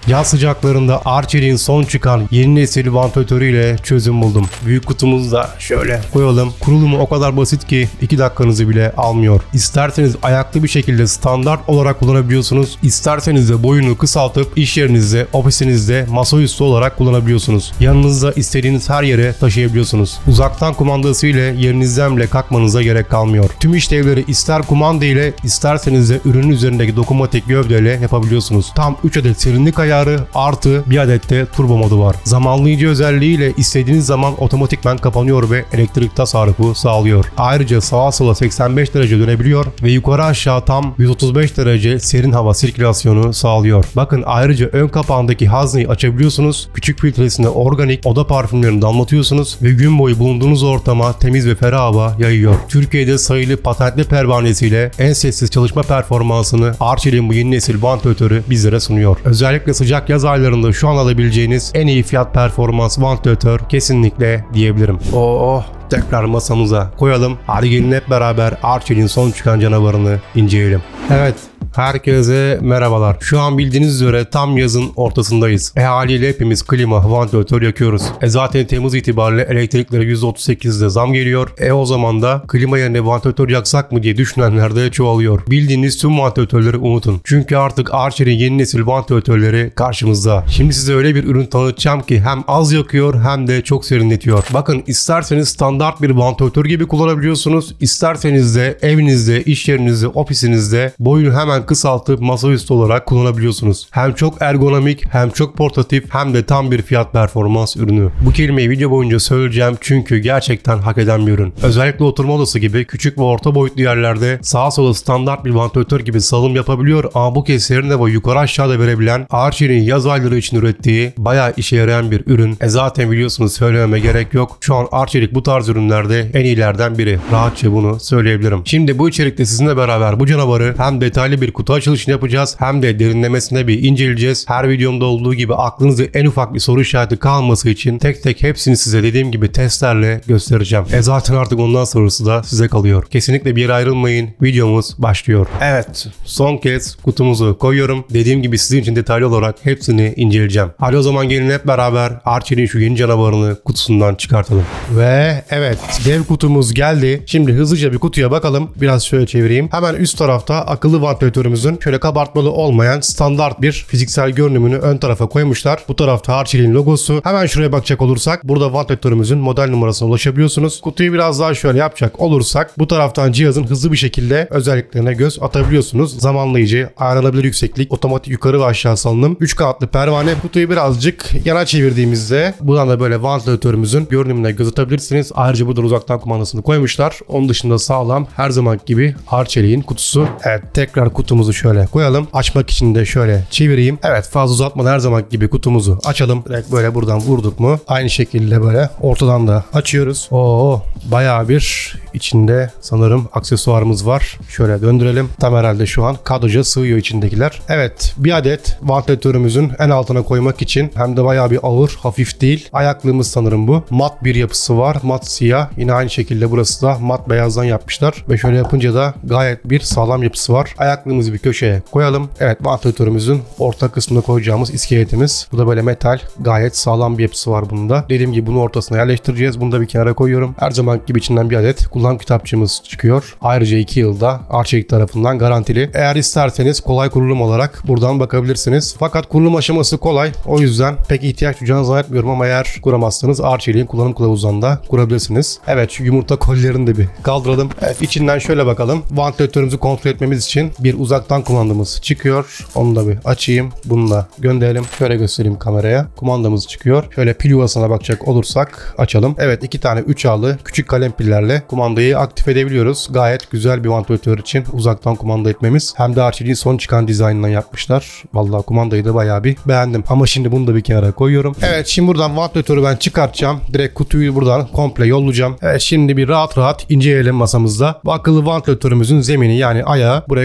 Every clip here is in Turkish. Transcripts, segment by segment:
Yaz sıcaklarında Arçelik'in son çıkan yeni nesil vantilatörüyle çözüm buldum. Büyük kutumuzu da şöyle koyalım. Kurulumu o kadar basit ki 2 dakikanızı bile almıyor. İsterseniz ayaklı bir şekilde standart olarak kullanabiliyorsunuz. İsterseniz de boyunu kısaltıp iş yerinizde, ofisinizde masaüstü olarak kullanabiliyorsunuz. Yanınızda istediğiniz her yere taşıyabiliyorsunuz. Uzaktan kumandası ile yerinizden bile kalkmanıza gerek kalmıyor. Tüm işlevleri ister kumanda ile isterseniz de ürünün üzerindeki dokunmatik gövdeyle yapabiliyorsunuz. Tam 3 adet serinlik ayarı artı 1 adet de turbo modu var. Zamanlayıcı özelliğiyle istediğiniz zaman otomatikman kapanıyor ve elektrik tasarrufu sağlıyor. Ayrıca sağa sola 85 derece dönebiliyor ve yukarı aşağı tam 135 derece serin hava sirkülasyonu sağlıyor. Bakın ayrıca ön kapağındaki hazneyi açabiliyorsunuz. Küçük filtresine organik oda parfümlerini damlatıyorsunuz ve gün boyu bulunduğunuz ortama temiz ve ferah hava yayıyor. Türkiye'de sayılı patentli pervanesiyle en sessiz çalışma performansını Arçelik'in bu yeni nesil vantilatörü bizlere sunuyor. Özellikle sıcak yaz aylarında şu an alabileceğiniz en iyi fiyat performans vantilatör kesinlikle diyebilirim. Tekrar masamıza koyalım. Hadi gelin hep beraber Arçelik'in son çıkan canavarını inceleyelim. Evet. Herkese merhabalar. Şu an bildiğiniz üzere tam yazın ortasındayız. Haliyle hepimiz klima, vantilatör yakıyoruz. Zaten Temmuz itibariyle elektriklere %38'de zam geliyor. O zaman da klima yerine vantilatör yaksak mı diye düşünenler de çoğalıyor. Bildiğiniz tüm vantilatörleri unutun. Çünkü artık Arçelik'in yeni nesil vantilatörleri karşımızda. Şimdi size öyle bir ürün tanıtacağım ki hem az yakıyor hem de çok serinletiyor. Bakın isterseniz standart bir vantilatör gibi kullanabiliyorsunuz. İsterseniz de evinizde, iş yerinizde, ofisinizde boyunu hemen kısaltıp masaüstü olarak kullanabiliyorsunuz. Hem çok ergonomik, hem çok portatif, hem de tam bir fiyat performans ürünü. Bu kelimeyi video boyunca söyleyeceğim çünkü gerçekten hak eden bir ürün. Özellikle oturma odası gibi küçük ve orta boyutlu yerlerde sağa sola standart bir vantilatör gibi salım yapabiliyor ama bu kez serin hava yukarı aşağıda verebilen Arçelik'in yaz ayları için ürettiği bayağı işe yarayan bir ürün. Zaten biliyorsunuz söylememe gerek yok. Şu an Arçelik bu tarz ürünlerde en iyilerden biri. Rahatça bunu söyleyebilirim. Şimdi bu içerikte sizinle beraber bu canavarı hem detaylı bir kutu açılışını yapacağız hem de derinlemesine bir inceleyeceğiz. Her videomda olduğu gibi aklınızda en ufak bir soru işareti kalması için tek tek hepsini size dediğim gibi testlerle göstereceğim. Zaten artık ondan sonrası da size kalıyor. Kesinlikle bir yere ayrılmayın. Videomuz başlıyor. Evet. Son kez kutumuzu koyuyorum. Dediğim gibi sizin için detaylı olarak hepsini inceleyeceğim. Hadi o zaman gelin hep beraber Arçelik'in şu yeni canavarını kutusundan çıkartalım. Ve evet. Dev kutumuz geldi. Şimdi hızlıca bir kutuya bakalım. Biraz şöyle çevireyim. Hemen üst tarafta akıllı vantilatörümüzün şöyle kabartmalı olmayan standart bir fiziksel görünümünü ön tarafa koymuşlar. Bu tarafta Arçelik'in logosu. Hemen şuraya bakacak olursak burada vantilatörümüzün model numarasına ulaşabiliyorsunuz. Kutuyu biraz daha şöyle yapacak olursak bu taraftan cihazın hızlı bir şekilde özelliklerine göz atabiliyorsunuz. Zamanlayıcı, ayarlanabilir yükseklik, otomatik yukarı ve aşağı salınım, 3 kanatlı pervane. Kutuyu birazcık yana çevirdiğimizde buradan da böyle vantilatörümüzün görünümüne göz atabilirsiniz. Ayrıca burada uzaktan kumandasını koymuşlar. Onun dışında sağlam her zaman gibi Arçelik'in kutusu. Evet, tekrar kutumuzu şöyle koyalım. Açmak için de şöyle çevireyim. Evet, fazla uzatmadan her zaman gibi kutumuzu açalım. Direkt böyle buradan vurduk mu aynı şekilde böyle ortadan da açıyoruz. Bayağı bir içinde sanırım aksesuarımız var. Şöyle döndürelim. Tam herhalde şu an kadraja sığıyor içindekiler. Evet, bir adet vantilatörümüzün en altına koymak için hem de bayağı bir ağır, hafif değil. Ayaklığımız sanırım bu. Mat bir yapısı var. Mat siyah. Yine aynı şekilde burası da mat beyazdan yapmışlar. Ve şöyle yapınca da gayet bir sağlam yapısı var. Ayaklığımızı bir köşeye koyalım. Evet, vantilatörümüzün orta kısmına koyacağımız iskeletimiz. Bu da böyle metal. Gayet sağlam bir yapısı var bunda. Dediğim gibi bunu ortasına yerleştireceğiz. Bunu da bir kenara koyuyorum. Her zaman gibi içinden bir adet kullanım kitapçığımız çıkıyor. Ayrıca 2 yılda Arçelik tarafından garantili. Eğer isterseniz kolay kurulum olarak buradan bakabilirsiniz. Fakat kurulum aşaması kolay. O yüzden pek ihtiyaç duyacağınızı zannetmiyorum ama eğer kuramazsanız Arçelik'in kullanım kılavuzundan da kurabilirsiniz. Evet, şu yumurta kollerini de bir kaldıralım. Evet, içinden şöyle bakalım. Vantilatörümüzü kontrol etmemiz için bir uzaktan kumandamız çıkıyor. Onu da bir açayım. Bunu da gönderelim. Şöyle göstereyim kameraya. Kumandamız çıkıyor. Şöyle pil yuvasına bakacak olursak açalım. Evet, 2 tane 3 ağlı küçük kalem pillerle kumandayı aktif edebiliyoruz. Gayet güzel bir vantilatör için uzaktan kumanda etmemiz. Hem de Arçelik'in son çıkan dizaynından yapmışlar. Vallahi kumandayı da bayağı bir beğendim. Ama şimdi bunu da bir kenara koyuyorum. Evet, şimdi buradan vantilatörü ben çıkartacağım. Direkt kutuyu buradan komple yollayacağım. Evet, şimdi bir rahat rahat inceleyelim masamızda. Bu akıllı vantilatörümüzün zemini yani ayağı buraya kolay bir şekilde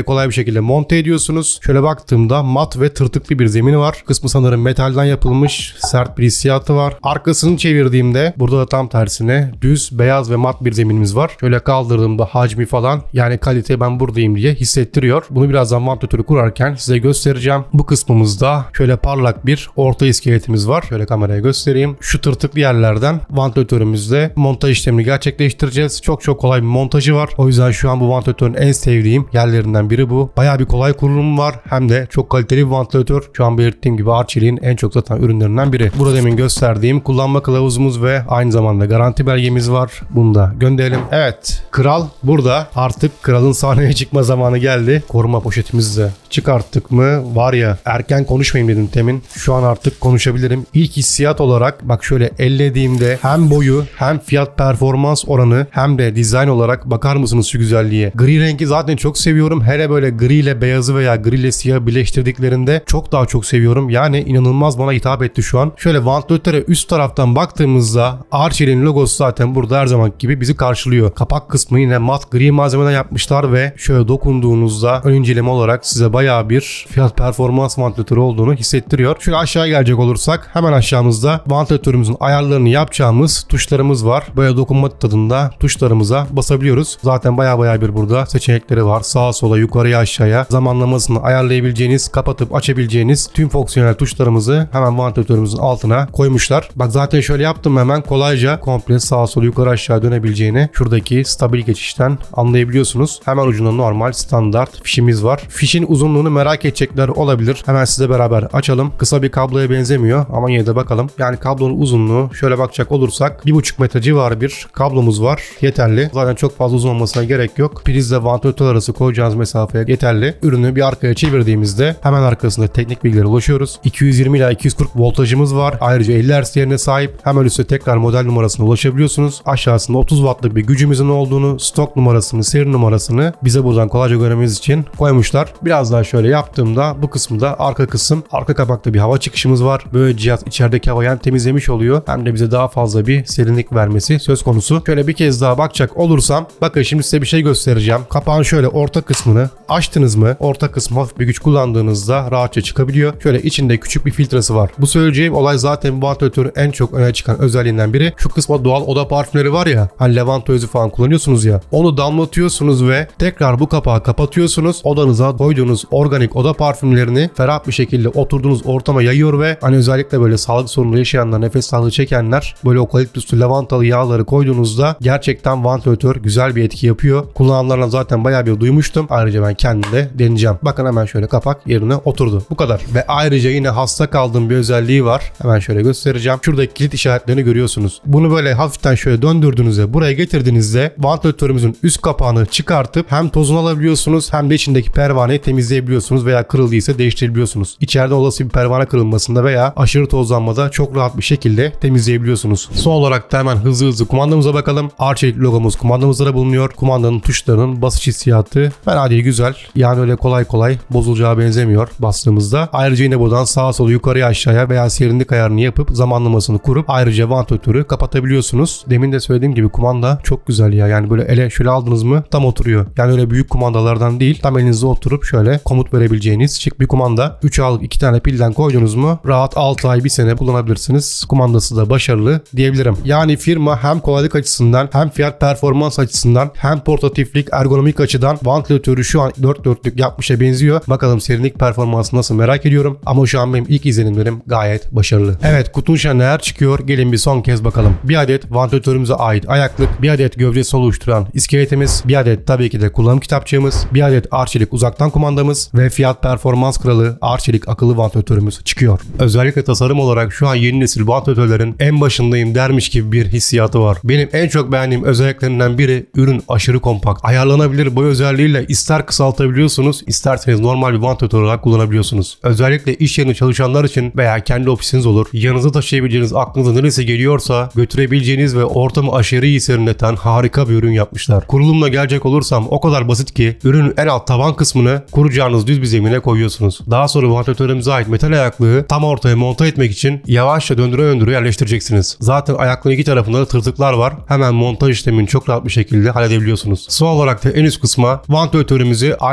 şekilde monte ediyorsunuz. Şöyle baktığımda mat ve tırtıklı bir zemini var. Kısmı sanırım metalden yapılmış. Sert bir hissiyatı var. Arkasını çevirdiğimde burada da tam tersine düz, beyaz ve mat bir zeminimiz var. Şöyle kaldırdığımda hacmi falan, yani kalite ben buradayım diye hissettiriyor. Bunu birazdan vantilatörü kurarken size göstereceğim. Bu kısmımızda şöyle parlak bir orta iskeletimiz var. Şöyle kameraya göstereyim. Şu tırtıklı yerlerden vantilatörümüzle montaj işlemini gerçekleştireceğiz. Çok kolay bir montajı var. O yüzden şu an bu vantilatörün en sevdiğim yerlerinden biri bu. Bayağı bir kolay kurulumu var. Hem de çok kaliteli bir vantilatör. Şu an belirttiğim gibi Arçelik'in en çok satan ürünlerinden biri. Burada demin gösterdiğim kullanma kılavuzumuz ve aynı zamanda garanti belgemiz var. Bunu da gönderelim. Evet. Kral burada. Artık kralın sahneye çıkma zamanı geldi. Koruma poşetimizi de çıkarttık mı? Var ya, erken konuşmayayım dedim temin. Şu an artık konuşabilirim. İlk hissiyat olarak bak şöyle ellediğimde hem boyu hem fiyat performans oranı hem de dizayn olarak bakar mısınız şu güzelliğe? Gri rengi zaten çok seviyorum. Hele böyle gri ile beyazı veya gri ile siyahı birleştirdiklerinde çok daha çok seviyorum. Yani inanılmaz bana hitap etti şu an. Şöyle vantilatöre üst taraftan baktığımızda Arçelik'in logosu zaten burada her zaman gibi bizi karşılıyor. Kapak kısmı yine mat gri malzemeden yapmışlar ve şöyle dokunduğunuzda ön inceleme olarak size bayağı bir fiyat performans vantilatörü olduğunu hissettiriyor. Şöyle aşağıya gelecek olursak hemen aşağımızda vantilatörümüzün ayarlarını yapacağımız tuşlarımız var. Böyle dokunma tadında tuşlarımıza basabiliyoruz. Zaten bayağı bir burada seçenekleri var. Sağa sola, yukarıya, aşağıya zamanlamasını ayarlayabileceğiniz, kapatıp açabileceğiniz tüm fonksiyonel tuşlarımızı hemen vantilatörümüzün altına koymuşlar. Bak zaten şöyle yaptım, hemen kolayca komple sağa sola, yukarı aşağı dönebileceğini şuradaki stabil geçişten anlayabiliyorsunuz. Hemen ucunda normal standart fişimiz var. Fişin uzunluğunu merak edecekler olabilir. Hemen size beraber açalım. Kısa bir kabloya benzemiyor ama yine de bakalım. Yani kablonun uzunluğu şöyle bakacak olursak 1,5 metre civarı bir kablomuz var. Yeterli. Zaten çok fazla uzun olmasına gerek yok. Prizle vantilatör arası koyacağınız mesafeye yeterli. Ürünü bir arkaya çevirdiğimizde hemen arkasında teknik bilgilere ulaşıyoruz. 220 ila 240 voltajımız var. Ayrıca 50 Hz değerine sahip. Hemen üstte tekrar model numarasına ulaşabiliyorsunuz. Aşağısında 30 wattlık bir gücümüzün olduğunu, stok numarasını, seri numarasını bize buradan kolayca görmemiz için koymuşlar. Biraz daha şöyle yaptığımda bu kısımda arka kısım, arka kapakta bir hava çıkışımız var. Böyle cihaz içerideki havayı hem temizlemiş oluyor hem de bize daha fazla bir serinlik vermesi söz konusu. Şöyle bir kez daha bakacak olursam, bakın şimdi size bir şey göstereceğim. Kapağın şöyle orta kısmını açtınız mı, orta kısmı hafif bir güç kullandığınızda rahatça çıkabiliyor. Şöyle içinde küçük bir filtresi var. Bu söyleyeceğim olay zaten bu vantilatörün en çok öne çıkan özelliğinden biri. Şu kısma doğal oda parfümleri var ya, hani lavanta özü falan kullanıyorsunuz ya, onu damlatıyorsunuz ve tekrar bu kapağı kapatıyorsunuz. Odanıza koyduğunuz organik oda parfümlerini ferah bir şekilde oturduğunuz ortama yayıyor ve hani özellikle böyle sağlık sorunu yaşayanlar, nefes sağlığı çekenler böyle okaliptüslü lavantalı yağları koyduğunuzda gerçekten vantilatör güzel bir etki yapıyor. Kullananlarla zaten bayağı bir duymuştum. Ayrıca ben kendim de deneyeceğim. Bakın hemen şöyle kapak yerine oturdu. Bu kadar. Ve ayrıca yine hasta kaldığım bir özelliği var. Hemen şöyle göstereceğim. Şuradaki kilit işaretlerini görüyorsunuz. Bunu böyle hafiften şöyle döndürdüğünüzde, buraya getirdiğinizde vantilatörümüzün üst kapağını çıkartıp hem tozunu alabiliyorsunuz hem de içindeki pervaneyi temizleyebiliyorsunuz veya kırıldıysa değiştirebiliyorsunuz. İçeride olası bir pervane kırılmasında veya aşırı tozlanmada çok rahat bir şekilde temizleyebiliyorsunuz. Son olarak da hemen hızlı kumandamıza bakalım. Arçelik logomuz kumandamızda da bulunuyor. Kumandanın tuşlarının basış hissiyatı fena değil, güzel. Yani öyle kolay bozulacağı benzemiyor bastığımızda. Ayrıca yine buradan sağa sola, yukarıya, aşağıya veya serinlik ayarını yapıp zamanlamasını kurup ayrıca vantilatörü kapatabiliyorsunuz. Demin de söylediğim gibi kumanda çok güzel ya. Yani böyle ele şöyle aldınız mı tam oturuyor. Yani öyle büyük kumandalardan değil. Tam elinizde oturup şöyle komut verebileceğiniz şık bir kumanda. 3 A'lık 2 tane pilden koydunuz mu rahat 6 ay 1 sene kullanabilirsiniz. Kumandası da başarılı diyebilirim. Yani firma hem kolaylık açısından hem fiyat performans açısından hem portatiflik, ergonomik açıdan vantilatörü şu an 4 dörtlük yapmışa benziyor. Bakalım serinlik performansı nasıl merak ediyorum. Ama şu an benim ilk izlenimlerim gayet başarılı. Evet, kutunun içine neler çıkıyor gelin bir son kez bakalım. Bir adet vantilatörümüze ait ayaklık, bir adet gövdesi oluşturan iskeletimiz, bir adet tabii ki de kullanım kitapçığımız, bir adet Arçelik uzaktan kumandamız ve fiyat performans kralı Arçelik akıllı vantilatörümüz çıkıyor. Özellikle tasarım olarak şu an yeni nesil vantilatörlerin en başındayım dermiş gibi bir hissiyatı var. Benim en çok beğendiğim özelliklerinden biri ürün aşırı kompakt. Ayarlanabilir boy özelliğiyle ister kısaltabiliyorsunuz, isterseniz normal bir vantilatör olarak kullanabiliyorsunuz. Özellikle iş yerinde çalışanlar için veya kendi ofisiniz olur, yanınıza taşıyabileceğiniz, aklınıza neresi geliyorsa götürebileceğiniz ve ortamı aşırı iyi serinleten harika bir ürün yapmışlar. Kurulumla gelecek olursam o kadar basit ki ürünün en alt taban kısmını kuracağınız düz bir zemine koyuyorsunuz. Daha sonra vantilatörümüze ait metal ayaklığı tam ortaya monte etmek için yavaşça döndüre yerleştireceksiniz. Zaten ayaklığın iki tarafında da tırtıklar var. Hemen montaj işlemini çok rahat bir şekilde halledebiliyorsunuz. Son olarak da en üst kısma vantilatörümüzü aynı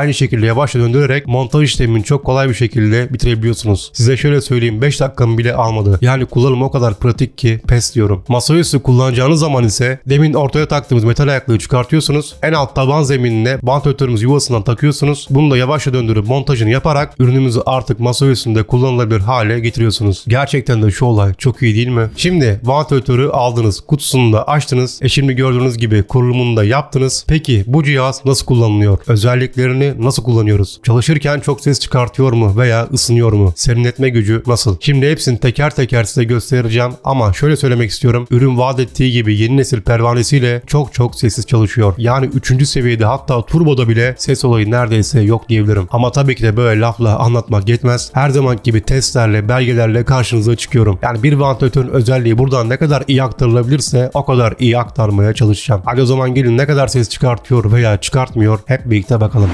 aynı şekilde yavaşça döndürerek montaj işlemini çok kolay bir şekilde bitirebiliyorsunuz. Size şöyle söyleyeyim, 5 dakikamı bile almadı. Yani kullanımı o kadar pratik ki pes diyorum. Masaüstü kullanacağınız zaman ise demin ortaya taktığımız metal ayaklığı çıkartıyorsunuz. En alt taban zeminine vantilatörümüz yuvasından takıyorsunuz. Bunu da yavaşça döndürüp montajını yaparak ürünümüzü artık masaüstünde kullanılabilir hale getiriyorsunuz. Gerçekten de şu olay çok iyi değil mi? Şimdi vantilatörü aldınız, kutusunu da açtınız. Şimdi gördüğünüz gibi kurulumunu da yaptınız. Peki bu cihaz nasıl kullanılıyor? Özelliklerini nasıl kullanıyoruz? Çalışırken çok ses çıkartıyor mu veya ısınıyor mu? Serinletme gücü nasıl? Şimdi hepsini teker teker size göstereceğim ama şöyle söylemek istiyorum. Ürün vaat ettiği gibi yeni nesil pervanesiyle çok sessiz çalışıyor. Yani 3. seviyede, hatta turboda bile ses olayı neredeyse yok diyebilirim. Ama tabii ki de böyle lafla anlatmak yetmez. Her zaman gibi testlerle, belgelerle karşınıza çıkıyorum. Yani bir vantilatörün özelliği buradan ne kadar iyi aktarılabilirse o kadar iyi aktarmaya çalışacağım. Hadi o zaman gelin ne kadar ses çıkartıyor veya çıkartmıyor hep birlikte bakalım.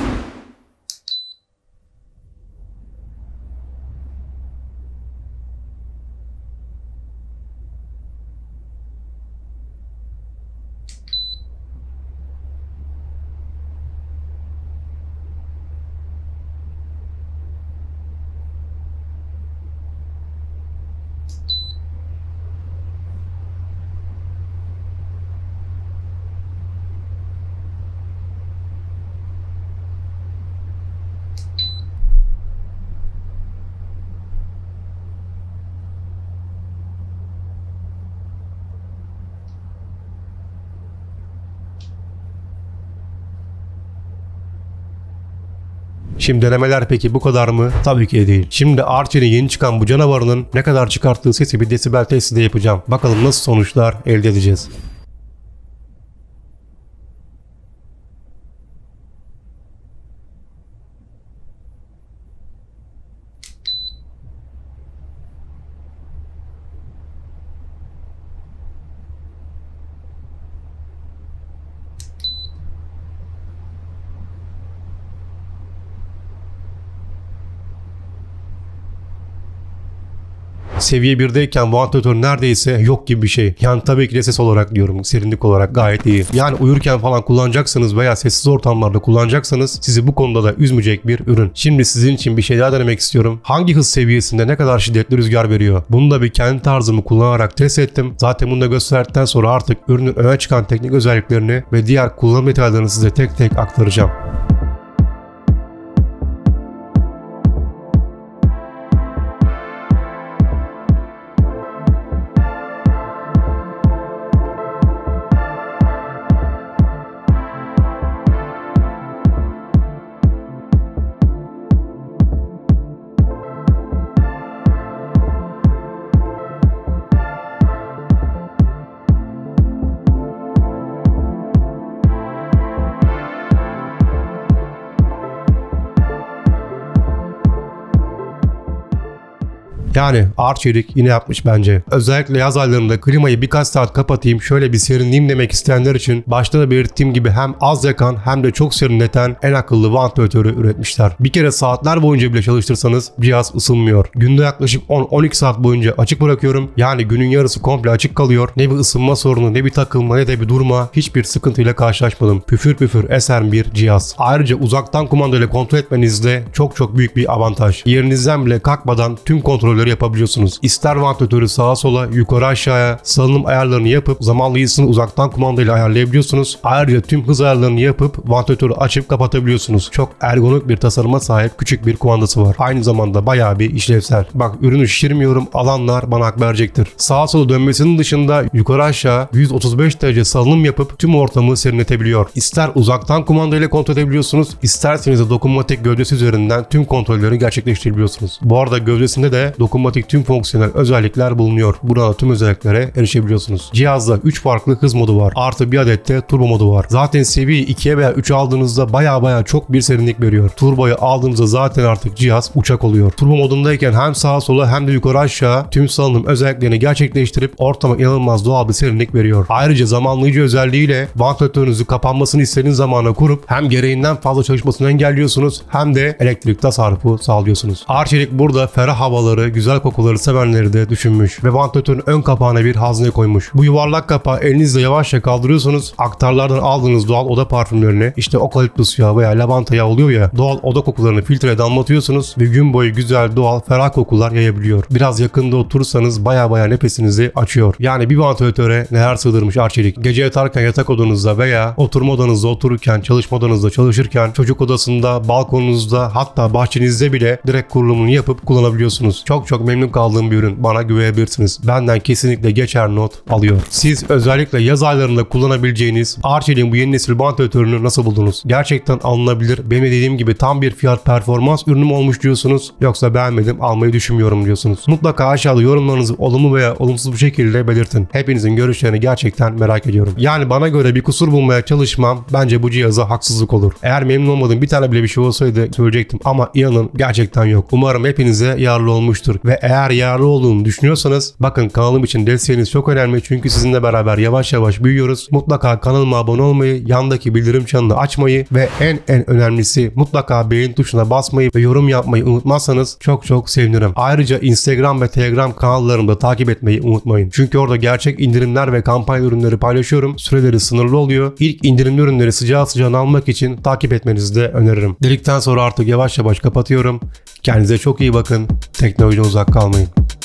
Şimdi denemeler peki bu kadar mı? Tabii ki değil. Şimdi Archer'in yeni çıkan bu canavarının ne kadar çıkarttığı sesi bir desibel testi de yapacağım. Bakalım nasıl sonuçlar elde edeceğiz. Seviye 1'deyken vantilatör neredeyse yok gibi bir şey. Yani tabii ki de ses olarak diyorum, serinlik olarak gayet iyi. Yani uyurken falan kullanacaksanız veya sessiz ortamlarda kullanacaksanız sizi bu konuda da üzmeyecek bir ürün. Şimdi sizin için bir şey daha denemek istiyorum. Hangi hız seviyesinde ne kadar şiddetli rüzgar veriyor? Bunu da bir kendi tarzımı kullanarak test ettim. Zaten bunu da gösterdikten sonra artık ürünün öne çıkan teknik özelliklerini ve diğer kullanım detaylarını size tek tek aktaracağım. Yani Arçelik yine yapmış bence. Özellikle yaz aylarında klimayı birkaç saat kapatayım, şöyle bir serinleyeyim demek isteyenler için başta da belirttiğim gibi hem az yakan hem de çok serinleten en akıllı vantilatörü üretmişler. Bir kere saatler boyunca bile çalıştırsanız cihaz ısınmıyor. Günde yaklaşık 10-12 saat boyunca açık bırakıyorum. Yani günün yarısı komple açık kalıyor. Ne bir ısınma sorunu, ne bir takılma, ne de bir durma, hiçbir sıkıntıyla karşılaşmadım. Püfür püfür esen bir cihaz. Ayrıca uzaktan kumandayla kontrol etmeniz de çok büyük bir avantaj. Yerinizden bile kalkmadan tüm kontrolleri yapabiliyorsunuz. İster vantilatörü sağa sola, yukarı aşağıya salınım ayarlarını yapıp zamanlayıcısını uzaktan kumandayla ayarlayabiliyorsunuz. Ayrıca tüm hız ayarlarını yapıp vantilatörü açıp kapatabiliyorsunuz. Çok ergonomik bir tasarıma sahip küçük bir kumandası var. Aynı zamanda bayağı bir işlevsel. Bak, ürünü şişirmiyorum, alanlar bana hak verecektir. Sağa sola dönmesinin dışında yukarı aşağı 135 derece salınım yapıp tüm ortamı serinletebiliyor. İster uzaktan kumandayla kontrol edebiliyorsunuz, isterseniz de dokunmatik gövdesi üzerinden tüm kontrolleri gerçekleştirebiliyorsunuz. Bu arada gövdesinde de dokunmatik tüm fonksiyonel özellikler bulunuyor. Burada tüm özelliklere erişebiliyorsunuz. Cihazda 3 farklı hız modu var. Artı bir adet de turbo modu var. Zaten seviye 2'ye veya 3'e aldığınızda baya çok bir serinlik veriyor. Turboyu aldığınızda zaten artık cihaz uçak oluyor. Turbo modundayken hem sağa sola hem de yukarı aşağı tüm salınım özelliklerini gerçekleştirip ortama inanılmaz doğal bir serinlik veriyor. Ayrıca zamanlayıcı özelliğiyle vantilatörünüzü kapanmasını istediğiniz zamana kurup hem gereğinden fazla çalışmasını engelliyorsunuz hem de elektrik tasarrufu sağlıyorsunuz. Arçelik burada ferah havaları, güzel güzel kokuları sevenleri de düşünmüş ve vantilatörün ön kapağına bir hazne koymuş. Bu yuvarlak kapağı elinizle yavaşça kaldırıyorsunuz. Aktarlardan aldığınız doğal oda parfümlerini, işte okaliptus yağı veya lavanta yağı oluyor ya, doğal oda kokularını filtreye damlatıyorsunuz ve gün boyu güzel, doğal, ferah kokular yayabiliyor. Biraz yakında oturursanız baya nefesinizi açıyor. Yani bir vantilatöre neler sığdırmış Arçelik. Gece yatarken yatak odanızda veya oturma odanızda otururken, çalışma odanızda çalışırken, çocuk odasında, balkonunuzda, hatta bahçenizde bile direkt kurulumunu yapıp kullanabiliyorsunuz. Çok memnun kaldığım bir ürün. Bana güvenebilirsiniz. Benden kesinlikle geçer not alıyor. Siz özellikle yaz aylarında kullanabileceğiniz Arçelik'in bu yeni nesil vantilatörünü nasıl buldunuz? Gerçekten alınabilir. Benim dediğim gibi tam bir fiyat performans ürünüm olmuş diyorsunuz. Yoksa beğenmedim, almayı düşünmüyorum diyorsunuz. Mutlaka aşağıda yorumlarınızı olumlu veya olumsuz bir şekilde belirtin. Hepinizin görüşlerini gerçekten merak ediyorum. Yani bana göre bir kusur bulmaya çalışmam bence bu cihaza haksızlık olur. Eğer memnun olmadığım bir tane bile bir şey olsaydı söyleyecektim ama inanın gerçekten yok. Umarım hepinize yararlı olmuştur ve eğer yararlı olduğunu düşünüyorsanız bakın, kanalım için desteğiniz çok önemli çünkü sizinle beraber yavaş büyüyoruz. Mutlaka kanalıma abone olmayı, yandaki bildirim çanını açmayı ve en önemlisi mutlaka beğen tuşuna basmayı ve yorum yapmayı unutmazsanız çok sevinirim. Ayrıca Instagram ve Telegram kanallarımda takip etmeyi unutmayın. Çünkü orada gerçek indirimler ve kampanya ürünleri paylaşıyorum. Süreleri sınırlı oluyor. İlk indirimli ürünleri sıcağına almak için takip etmenizi de öneririm. Dedikten sonra artık yavaş kapatıyorum. Kendinize çok iyi bakın. Teknolojiden uzak kalmayın.